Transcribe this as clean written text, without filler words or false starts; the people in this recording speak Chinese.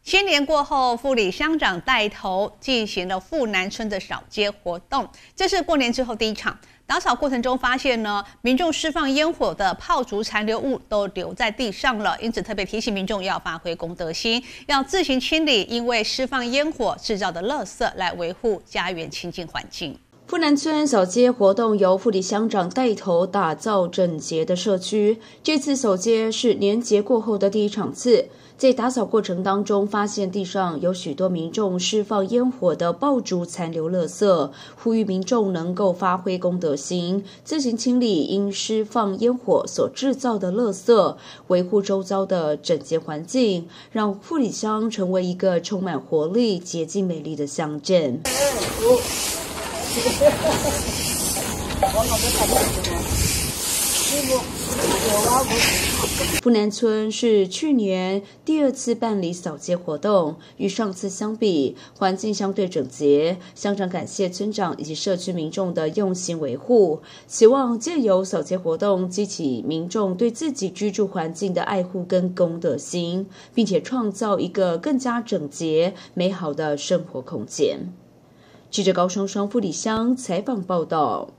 新年过后，富里乡长带头进行了富南村的扫街活动，这是过年之后第一场。打扫过程中发现呢，民众释放烟火的炮竹残留物都留在地上了，因此特别提醒民众要发挥公德心，要自行清理因为释放烟火制造的垃圾，来维护家园清净环境。 富南村扫街活动由富里乡长带头打造整洁的社区。这次扫街是年节过后的第一场次，在打扫过程当中，发现地上有许多民众释放烟火的爆竹残留垃圾，呼吁民众能够发挥公德心，自行清理因释放烟火所制造的垃圾，维护周遭的整洁环境，让富里乡成为一个充满活力、洁净美丽的乡镇。富南村是去年第二次办理扫街活动，与上次相比，环境相对整洁。乡长感谢村长以及社区民众的用心维护，希望借由扫街活动激起民众对自己居住环境的爱护跟公德心，并且创造一个更加整洁、美好的生活空间。记者高双双富里乡采访报道。